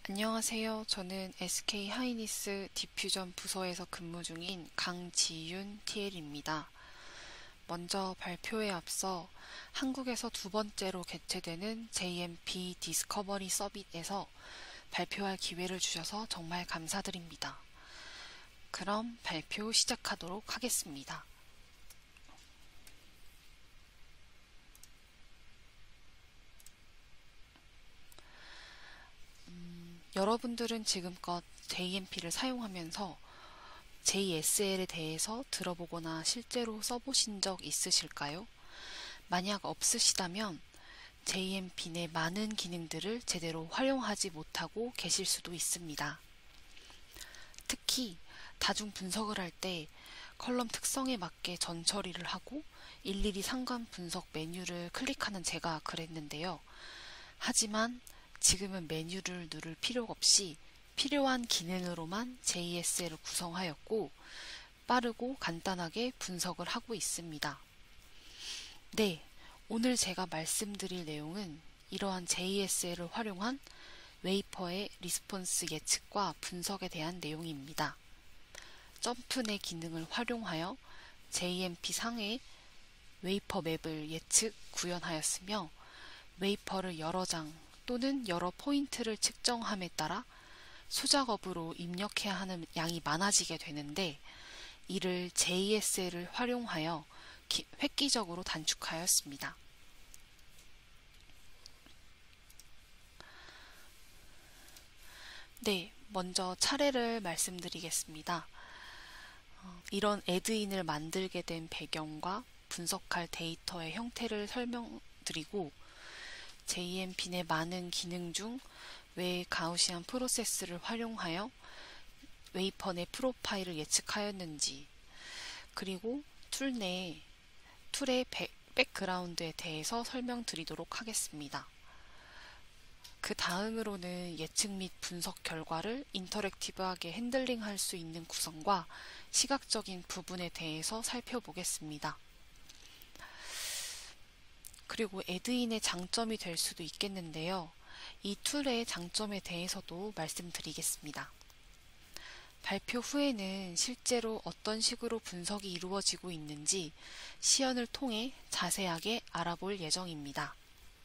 안녕하세요. 저는 SK 하이니스 디퓨전 부서에서 근무 중인 강지윤 TL입니다. 먼저 발표에 앞서 한국에서 두 번째로 개최되는 JMP 디스커버리 서밋에서 발표할 기회를 주셔서 정말 감사드립니다. 그럼 발표 시작하도록 하겠습니다. 여러분들은 지금껏 JMP를 사용하면서 JSL에 대해서 들어보거나 실제로 써보신 적 있으실까요? 만약 없으시다면 JMP 내 많은 기능들을 제대로 활용하지 못하고 계실 수도 있습니다. 특히 다중 분석을 할 때 컬럼 특성에 맞게 전처리를 하고 일일이 상관 분석 메뉴를 클릭하는 제가 그랬는데요. 하지만 지금은 메뉴를 누를 필요가 없이 필요한 기능으로만 JSL을 구성하였고 빠르고 간단하게 분석을 하고 있습니다. 네, 오늘 제가 말씀드릴 내용은 이러한 JSL을 활용한 웨이퍼의 리스폰스 예측과 분석에 대한 내용입니다. 점프 내 기능을 활용하여 JMP 상의 웨이퍼 맵을 예측 구현하였으며 웨이퍼를 여러 장 또는 여러 포인트를 측정함에 따라 수작업으로 입력해야 하는 양이 많아지게 되는데 이를 JSL을 활용하여 획기적으로 단축하였습니다. 네, 먼저 차례를 말씀드리겠습니다. 이런 애드인을 만들게 된 배경과 분석할 데이터의 형태를 설명드리고 JMP 내 많은 기능 중 왜 가우시안 프로세스를 활용하여 웨이퍼 내 프로파일을 예측하였는지 그리고 툴의 백그라운드에 대해서 설명드리도록 하겠습니다. 그 다음으로는 예측 및 분석 결과를 인터랙티브하게 핸들링할 수 있는 구성과 시각적인 부분에 대해서 살펴보겠습니다. 그리고 애드인의 장점이 될 수도 있겠는데요. 이 툴의 장점에 대해서도 말씀드리겠습니다. 발표 후에는 실제로 어떤 식으로 분석이 이루어지고 있는지 시연을 통해 자세하게 알아볼 예정입니다.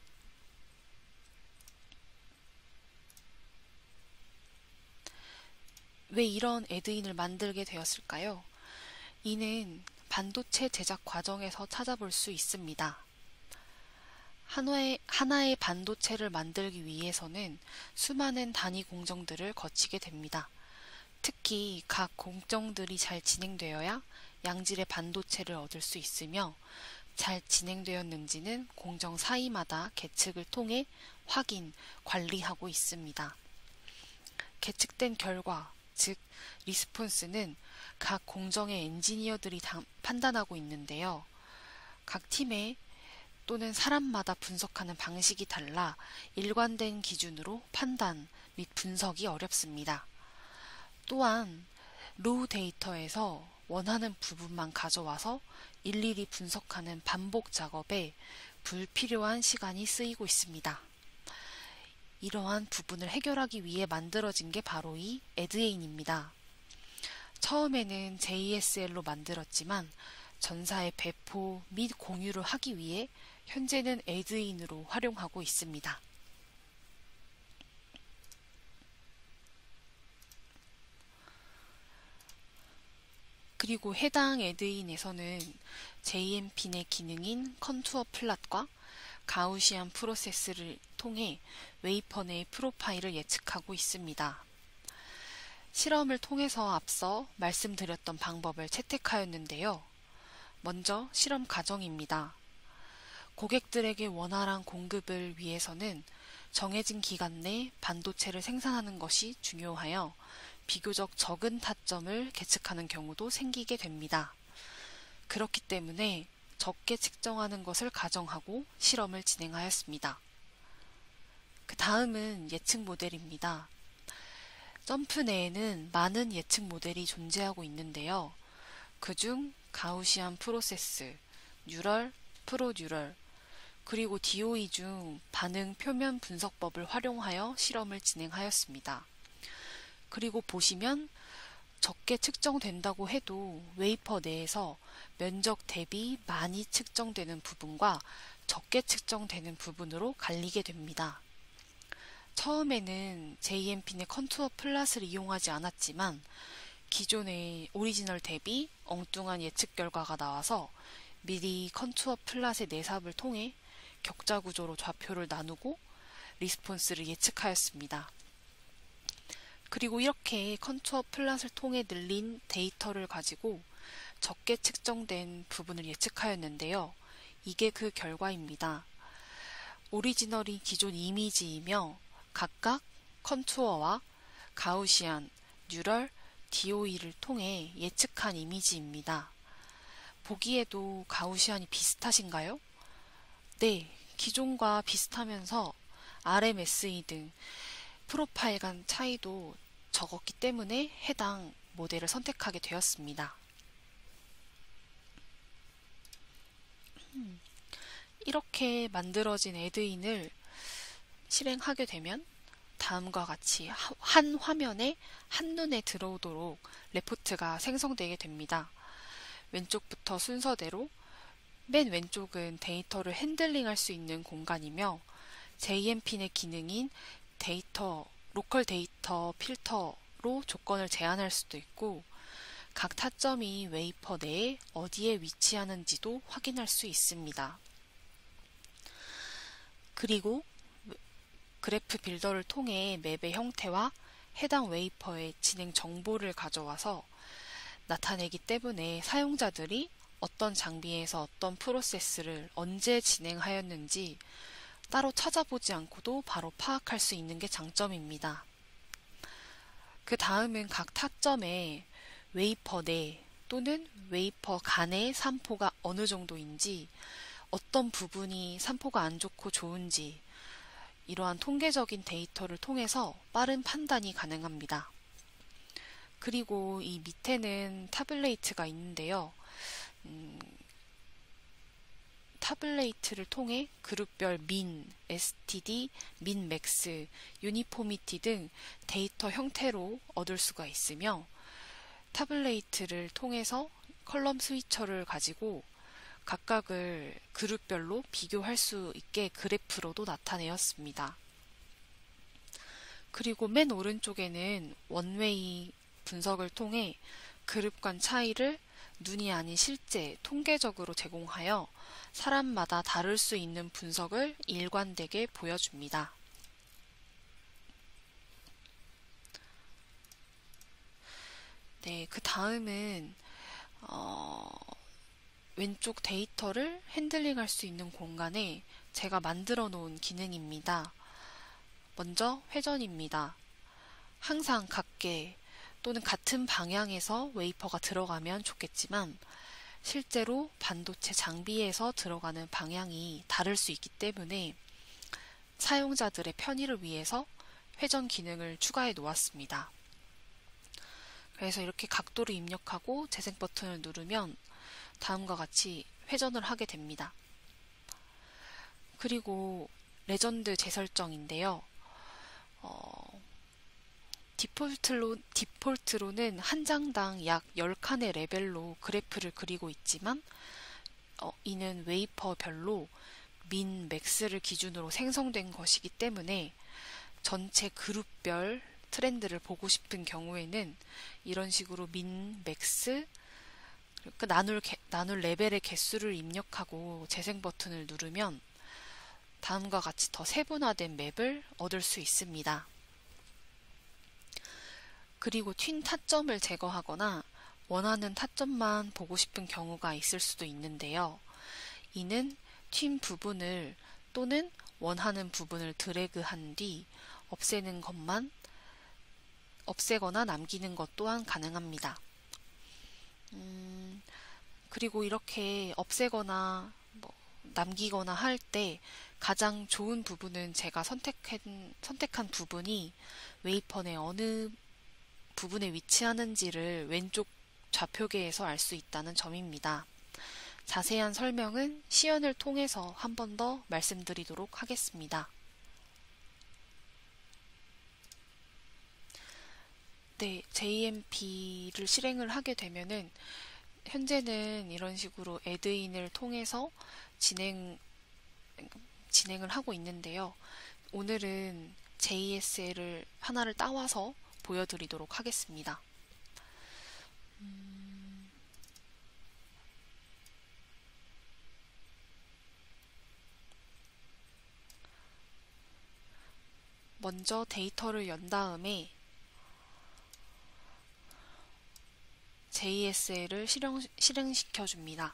왜 이런 애드인을 만들게 되었을까요? 이는 반도체 제작 과정에서 찾아볼 수 있습니다. 하나의 반도체를 만들기 위해서는 수많은 단위 공정들을 거치게 됩니다. 특히 각 공정들이 잘 진행되어야 양질의 반도체를 얻을 수 있으며 잘 진행되었는지는 공정 사이마다 계측을 통해 확인, 관리하고 있습니다. 계측된 결과, 즉 리스폰스는 각 공정의 엔지니어들이 판단하고 있는데요. 각 팀의 또는 사람마다 분석하는 방식이 달라 일관된 기준으로 판단 및 분석이 어렵습니다. 또한 로우 데이터에서 원하는 부분만 가져와서 일일이 분석하는 반복 작업에 불필요한 시간이 쓰이고 있습니다. 이러한 부분을 해결하기 위해 만들어진 게 바로 이 애드에인입니다. 처음에는 JSL로 만들었지만 전사의 배포 및 공유를 하기 위해 현재는 애드인으로 활용하고 있습니다. 그리고 해당 애드인에서는 JMP 내 기능인 컨투어 플랫과 가우시안 프로세스를 통해 웨이퍼 내 프로파일을 예측하고 있습니다. 실험을 통해서 앞서 말씀드렸던 방법을 채택하였는데요. 먼저 실험 과정입니다. 고객들에게 원활한 공급을 위해서는 정해진 기간 내 반도체를 생산하는 것이 중요하여 비교적 적은 타점을 계측하는 경우도 생기게 됩니다. 그렇기 때문에 적게 측정하는 것을 가정하고 실험을 진행하였습니다. 그 다음은 예측 모델입니다. 점프 내에는 많은 예측 모델이 존재하고 있는데요. 그중 가우시안 프로세스, 뉴럴, 프로뉴럴, 그리고 DOE 중 반응 표면 분석법을 활용하여 실험을 진행하였습니다. 그리고 보시면 적게 측정된다고 해도 웨이퍼 내에서 면적 대비 많이 측정되는 부분과 적게 측정되는 부분으로 갈리게 됩니다. 처음에는 JMP 내 컨투어 플랫을 이용하지 않았지만 기존의 오리지널 대비 엉뚱한 예측 결과가 나와서 미리 컨투어 플랫의 내삽을 통해 격자 구조로 좌표를 나누고 리스폰스를 예측하였습니다. 그리고 이렇게 컨투어 플랫을 통해 늘린 데이터를 가지고 적게 측정된 부분을 예측하였는데요. 이게 그 결과입니다. 오리지널이 기존 이미지이며 각각 컨투어와 가우시안, 뉴럴, DOE를 통해 예측한 이미지입니다. 보기에도 가우시안이 비슷하신가요? 네, 기존과 비슷하면서 RMSE 등 프로파일 간 차이도 적었기 때문에 해당 모델을 선택하게 되었습니다. 이렇게 만들어진 에드인을 실행하게 되면 다음과 같이 한 화면에 한눈에 들어오도록 레포트가 생성되게 됩니다. 왼쪽부터 순서대로 맨 왼쪽은 데이터를 핸들링할 수 있는 공간이며 JMP 의 기능인 로컬 데이터 필터로 조건을 제한할 수도 있고 각 타점이 웨이퍼 내에 어디에 위치하는지도 확인할 수 있습니다. 그리고 그래프 빌더를 통해 맵의 형태와 해당 웨이퍼의 진행 정보를 가져와서 나타내기 때문에 사용자들이 어떤 장비에서 어떤 프로세스를 언제 진행하였는지 따로 찾아보지 않고도 바로 파악할 수 있는 게 장점입니다. 그 다음은 각 타점에 웨이퍼 내 또는 웨이퍼 간의 산포가 어느 정도인지, 어떤 부분이 산포가 안 좋고 좋은지 이러한 통계적인 데이터를 통해서 빠른 판단이 가능합니다. 그리고 이 밑에는 타블레이트가 있는데요. 타블레이트를 통해 그룹별 민, STD, 민 맥스, 유니포미티 등 데이터 형태로 얻을 수가 있으며 타블레이트를 통해서 컬럼 스위처를 가지고 각각을 그룹별로 비교할 수 있게 그래프로도 나타내었습니다. 그리고 맨 오른쪽에는 원웨이 분석을 통해 그룹 간 차이를 눈이 아닌 실제 통계적으로 제공하여 사람마다 다를 수 있는 분석을 일관되게 보여줍니다. 네, 그 다음은 왼쪽 데이터를 핸들링할 수 있는 공간에 제가 만들어 놓은 기능입니다. 먼저 회전입니다. 항상 같게 또는 같은 방향에서 웨이퍼가 들어가면 좋겠지만 실제로 반도체 장비에서 들어가는 방향이 다를 수 있기 때문에 사용자들의 편의를 위해서 회전 기능을 추가해 놓았습니다. 그래서 이렇게 각도를 입력하고 재생 버튼을 누르면 다음과 같이 회전을 하게 됩니다. 그리고 레전드 재설정인데요. 디폴트로는 한 장당 약 10칸의 레벨로 그래프를 그리고 있지만 이는 웨이퍼별로 민, 맥스를 기준으로 생성된 것이기 때문에 전체 그룹별 트렌드를 보고 싶은 경우에는 이런 식으로 민, 맥스, 나눌 레벨의 개수를 입력하고 재생 버튼을 누르면 다음과 같이 더 세분화된 맵을 얻을 수 있습니다. 그리고 튄 타점을 제거하거나 원하는 타점만 보고 싶은 경우가 있을 수도 있는데요. 이는 튄 부분을 또는 원하는 부분을 드래그한 뒤 없애거나 남기는 것 또한 가능합니다. 그리고 이렇게 없애거나 남기거나 할 때 가장 좋은 부분은 제가 선택한 부분이 웨이퍼 내 어느 부분에 위치하는지를 왼쪽 좌표계에서 알 수 있다는 점입니다. 자세한 설명은 시연을 통해서 한 번 더 말씀드리도록 하겠습니다. 네, JMP를 실행을 하게 되면은 현재는 이런 식으로 애드인을 통해서 진행을 하고 있는데요. 오늘은 JSL을 하나를 따와서 보여드리도록 하겠습니다. 먼저 데이터를 연 다음에 JSL을 실행시켜 줍니다.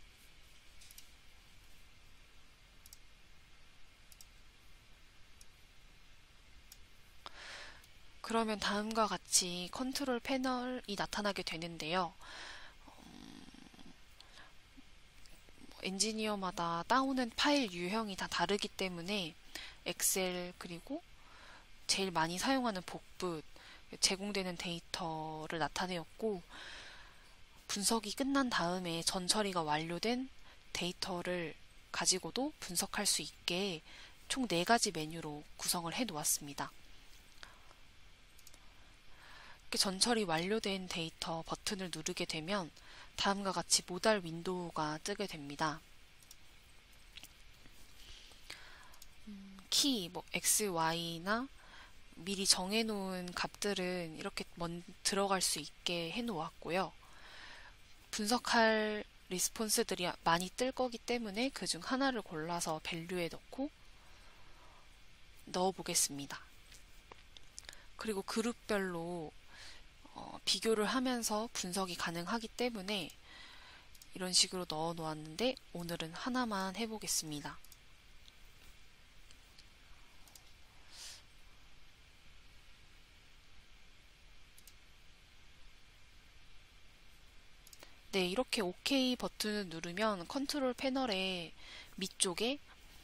그러면 다음과 같이 컨트롤 패널이 나타나게 되는데요. 엔지니어마다 따오는 파일 유형이 다 다르기 때문에 엑셀 그리고 제일 많이 사용하는 복붙 제공되는 데이터를 나타내었고, 분석이 끝난 다음에 전 처리가 완료된 데이터를 가지고도 분석할 수 있게 총 4가지 메뉴로 구성을 해 놓았습니다. 전 처리 완료된 데이터 버튼을 누르게 되면 다음과 같이 모달 윈도우가 뜨게 됩니다. 키, X, Y나 미리 정해놓은 값들은 이렇게 들어갈 수 있게 해놓았고요. 분석할 리스폰스들이 많이 뜰 거기 때문에 그중 하나를 골라서 밸류에 넣어 보겠습니다. 그리고 그룹별로 비교를 하면서 분석이 가능하기 때문에 이런 식으로 넣어 놓았는데 오늘은 하나만 해보겠습니다. 네, 이렇게 OK 버튼을 누르면 컨트롤 패널의 밑쪽에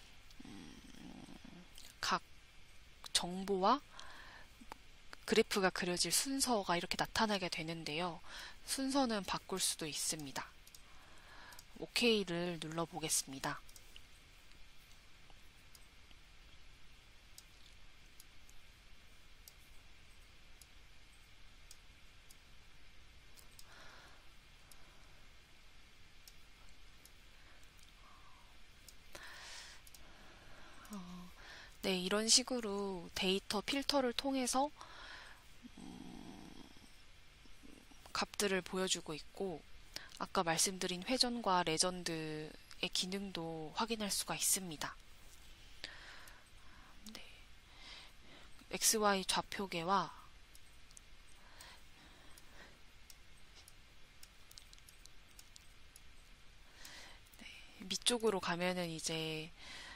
각 정보와 그래프가 그려질 순서가 이렇게 나타나게 되는데요. 순서는 바꿀 수도 있습니다. OK를 눌러보겠습니다. 네, 이런 식으로 데이터 필터를 통해서 값들을 보여주고 있고, 아까 말씀드린 회전과 레전드의 기능도 확인할 수가 있습니다. 네. XY 좌표계와 밑쪽으로 가면은 이제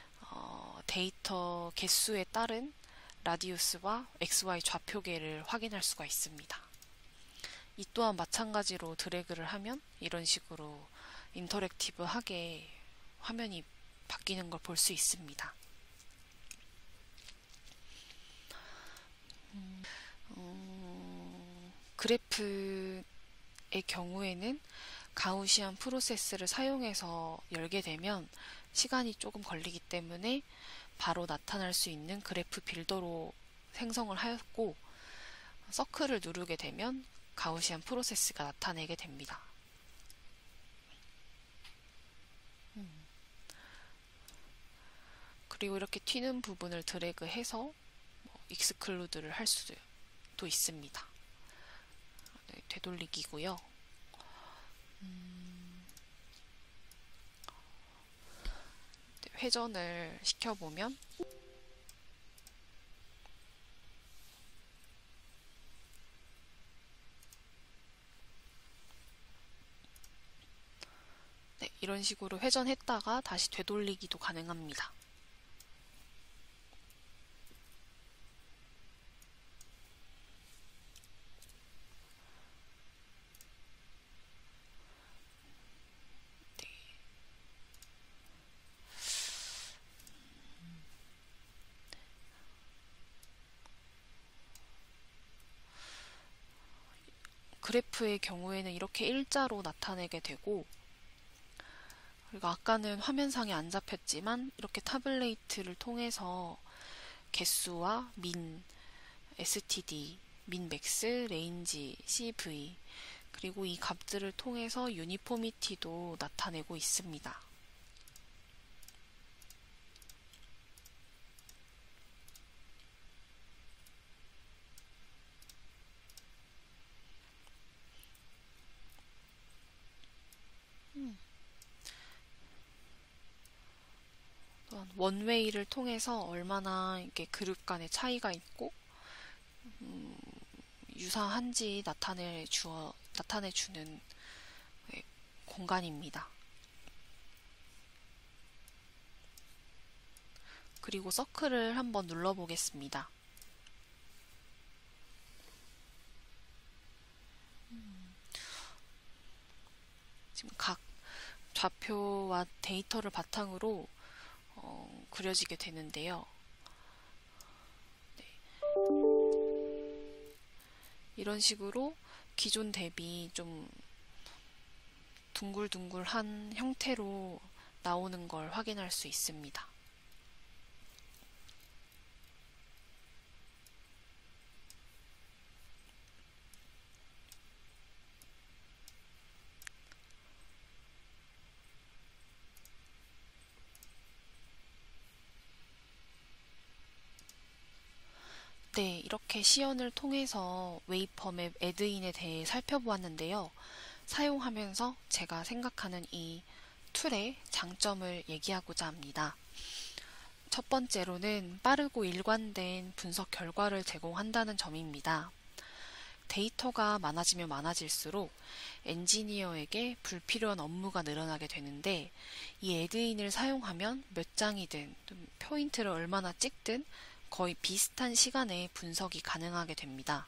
데이터 개수에 따른 라디우스와 XY 좌표계를 확인할 수가 있습니다. 이 또한 마찬가지로 드래그를 하면 이런 식으로 인터랙티브하게 화면이 바뀌는 걸 볼 수 있습니다. 그래프의 경우에는 가우시안 프로세스를 사용해서 열게 되면 시간이 조금 걸리기 때문에 바로 나타날 수 있는 그래프 빌더로 생성을 하였고, 서클을 누르게 되면 가우시안 프로세스가 나타내게 됩니다. 그리고 이렇게 튀는 부분을 드래그해서 익스클루드를 할 수도 있습니다. 네, 되돌리기고요. 회전을 시켜보면 네, 이런 식으로 회전했다가 다시 되돌리기도 가능합니다. 그래프의 경우에는 이렇게 일자로 나타내게 되고, 그리고 아까는 화면상에 안 잡혔지만 이렇게 타블레이트를 통해서 개수와 민, std, 민 맥스, 레인지, cv 그리고 이 값들을 통해서 유니포미티도 나타내고 있습니다. 원웨이를 통해서 얼마나 이게 그룹 간의 차이가 있고 유사한지 나타내주는 공간입니다. 그리고 서클을 한번 눌러보겠습니다. 지금 각 좌표와 데이터를 바탕으로 그려지게 되는데요. 네. 이런 식으로 기존 대비 좀 둥글둥글한 형태로 나오는 걸 확인할 수 있습니다. 네, 이렇게 시연을 통해서 웨이퍼맵 애드인에 대해 살펴보았는데요. 사용하면서 제가 생각하는 이 툴의 장점을 얘기하고자 합니다. 첫 번째로는 빠르고 일관된 분석 결과를 제공한다는 점입니다. 데이터가 많아지면 많아질수록 엔지니어에게 불필요한 업무가 늘어나게 되는데 이 애드인을 사용하면 몇 장이든 포인트를 얼마나 찍든 거의 비슷한 시간에 분석이 가능하게 됩니다.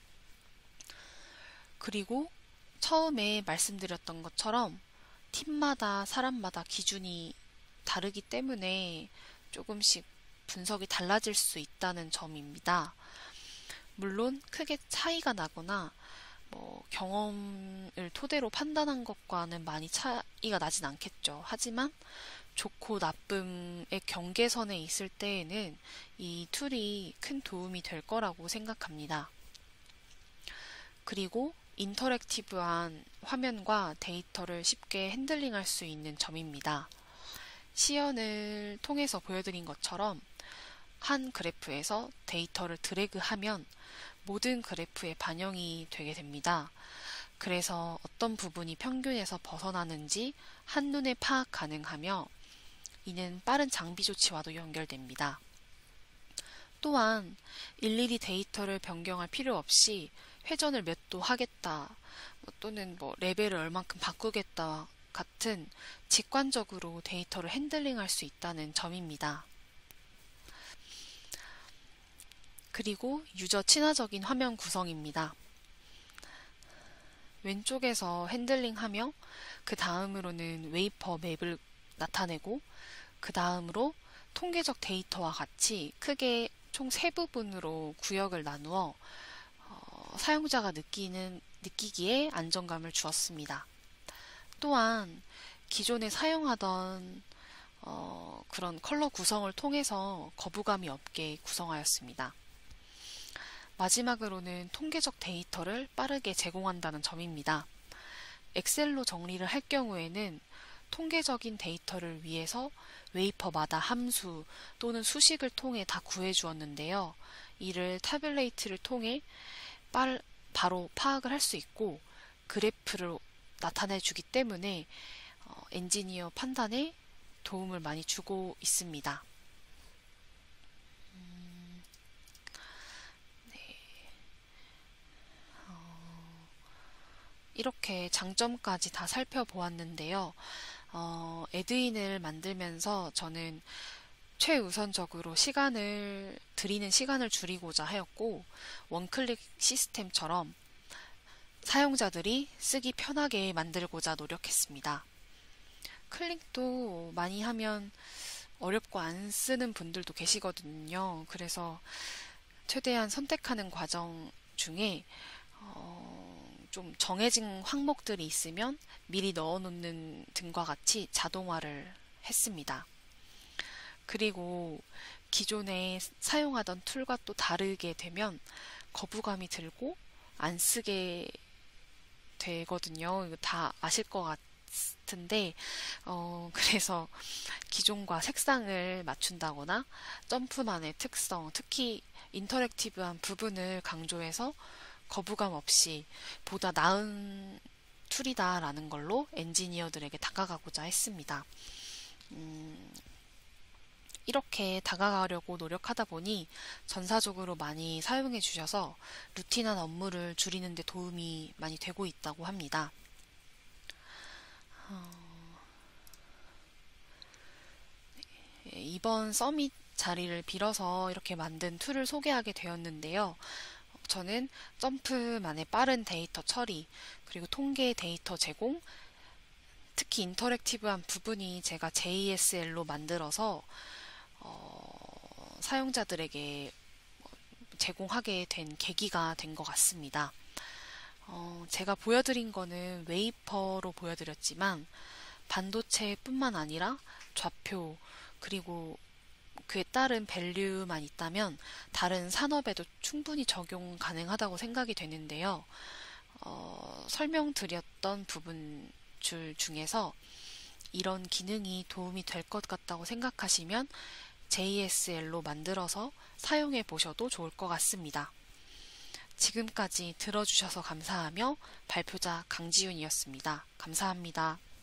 그리고 처음에 말씀드렸던 것처럼 팀마다 사람마다 기준이 다르기 때문에 조금씩 분석이 달라질 수 있다는 점입니다. 물론 크게 차이가 나거나 경험을 토대로 판단한 것과는 많이 차이가 나진 않겠죠. 하지만 좋고 나쁨의 경계선에 있을 때에는 이 툴이 큰 도움이 될 거라고 생각합니다. 그리고 인터랙티브한 화면과 데이터를 쉽게 핸들링할 수 있는 점입니다. 시연을 통해서 보여드린 것처럼 한 그래프에서 데이터를 드래그하면 모든 그래프에 반영이 되게 됩니다. 그래서 어떤 부분이 평균에서 벗어나는지 한눈에 파악 가능하며 이는 빠른 장비 조치와도 연결됩니다. 또한 일일이 데이터를 변경할 필요 없이 회전을 몇 도 하겠다 또는 레벨을 얼만큼 바꾸겠다 같은 직관적으로 데이터를 핸들링할 수 있다는 점입니다. 그리고 유저 친화적인 화면 구성입니다. 왼쪽에서 핸들링하며 그 다음으로는 웨이퍼 맵을 나타내고 그 다음으로 통계적 데이터와 같이 크게 총 3부분으로 구역을 나누어 사용자가 느끼기에 안정감을 주었습니다. 또한 기존에 사용하던 그런 컬러 구성을 통해서 거부감이 없게 구성하였습니다. 마지막으로는 통계적 데이터를 빠르게 제공한다는 점입니다. 엑셀로 정리를 할 경우에는 통계적인 데이터를 위해서 웨이퍼마다 함수 또는 수식을 통해 다 구해주었는데요. 이를 타블레이트를 통해 바로 파악을 할 수 있고 그래프로 나타내주기 때문에 엔지니어 판단에 도움을 많이 주고 있습니다. 이렇게 장점까지 다 살펴보았는데요. 애드인을 만들면서 저는 최우선적으로 드리는 시간을 줄이고자 하였고 원클릭 시스템처럼 사용자들이 쓰기 편하게 만들고자 노력했습니다. 클릭도 많이 하면 어렵고 안 쓰는 분들도 계시거든요. 그래서 최대한 선택하는 과정 중에 좀 정해진 항목들이 있으면 미리 넣어놓는 등과 같이 자동화를 했습니다. 그리고 기존에 사용하던 툴과 또 다르게 되면 거부감이 들고 안 쓰게 되거든요. 이거 다 아실 것 같은데, 그래서 기존과 색상을 맞춘다거나 점프만의 특성, 특히 인터랙티브한 부분을 강조해서 거부감 없이 보다 나은 툴이다라는 걸로 엔지니어들에게 다가가고자 했습니다. 이렇게 다가가려고 노력하다 보니 전사적으로 많이 사용해 주셔서 루틴한 업무를 줄이는 데 도움이 많이 되고 있다고 합니다. 이번 서밋 자리를 빌어서 이렇게 만든 툴을 소개하게 되었는데요. 저는 점프만의 빠른 데이터 처리, 그리고 통계 데이터 제공, 특히 인터랙티브한 부분이 제가 JSL로 만들어서 사용자들에게 제공하게 된 계기가 된 것 같습니다. 제가 보여드린 거는 웨이퍼로 보여드렸지만 반도체뿐만 아니라 좌표 그리고 그에 따른 밸류만 있다면 다른 산업에도 충분히 적용 가능하다고 생각이 되는데요. 설명드렸던 부분 줄 중에서 이런 기능이 도움이 될 것 같다고 생각하시면 JSL로 만들어서 사용해 보셔도 좋을 것 같습니다. 지금까지 들어주셔서 감사하며 발표자 강지윤이었습니다. 감사합니다.